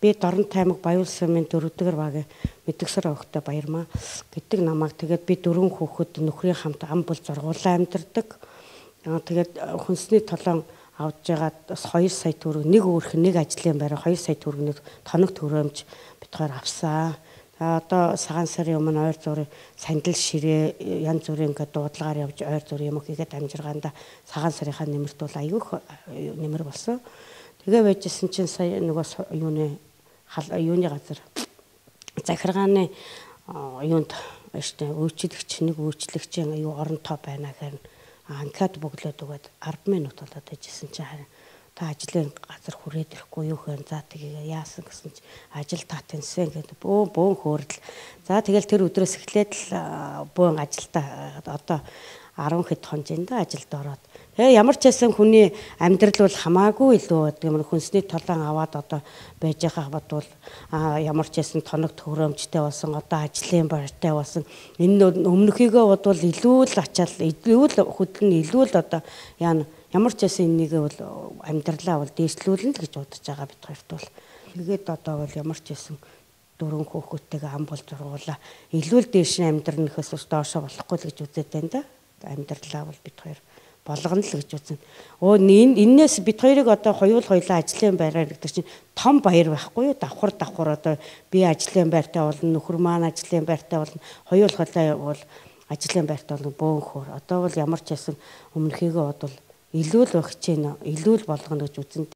би Дорн таймаг Баян сумын 4-р багийн Мэдгсэр охтой баярмаа гэдэг намайг тэгээд би 4 хүүхэд нөхрийн хамт ам бол зургуулаа амьдардаг. Тэгээд хүнсний толон авж байгаад бас 2 сая төгрөг нэг өөрх нэг ажлын байраа 2 сая төгрөг тоног төрөөмж бид хоёр авсан. Одоо сагаан сарын өмнө ойр зургийн сандал ширээ янз бүрийн ингээд дуудлагаар явж ойр зургийн юм хийгээд амжиргаанда сагаан сарынхаа нэмэрт бол аюух нэмэр болсон. Тэгээ байжсэн чинь сая нөгөө юуны газар захиргааны юунд штэ үйлчлэгч нэг үйлчлэгчийн аюу оронтой байна гэхээр анкет бөглөөд өгөөд 10 минут болоод байжсэн чинь харин та ажлын газар хүрээд ирэхгүй юу хэн за тэгээ яасан гэсэн чи ажил татансан гэдэг бөөн хөөрөл. За тэгэл тэр өдрөөс эхлээд л бөөн ажилдаа одоо 10 хэд хонжинд ажилд ороод тэгээ ямар ч байсан хүний амьдрал бол хамаагүй илүү гэдэг хүнсний толон аваад одоо байж байгаа бодвол ямар ч байсан тоног төгрөмжтэй болсон одоо ажлын баяртай болсон энэ өмнөхийгөө бодвол илүү л ачаал илүү л хөдлөн илүү л одоо ямар ч байсан энэнийг бол амьдралаа бол дээшлүүлнэ л гэж бодож байгаа бид хоёрт бол. Тэгээд одоо бол ямар ч байсан 4 хүүхэдтэйгээ ам бол зургуулаа. Илүү л дээш нь амьдрах гэхээс доошо болохгүй л гэж үзээд байна да. Амьдралаа бол бид хоёр болгоно л гэж үзэн. Энээс бид хоёрыг одоо хоёулаа ажлын байраар гэдэг чинь том баяр байхгүй юу? Давхар одоо би ажлын байртай болно, нөхөр маань ажлын байртай болно. Хоёулаа бол ажлын байртай болно бөөнхөр. Одоо бол ямар ч байсан өмнөхийгөө бодвол илүү л багч байна, илүү л болгоно гэж үзэн